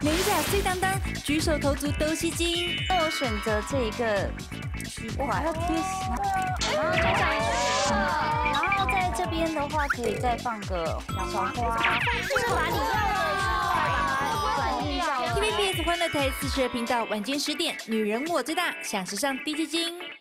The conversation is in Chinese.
美甲最当当，举手投足都吸睛。 那我选择这一个区块，还要贴洗，然后就长一个，然后在这边的话可以再放个小花，就是把你要的区块把它转移掉。 TVBS 欢乐台42频道晚间10点，女人我最大，想时尚低基金。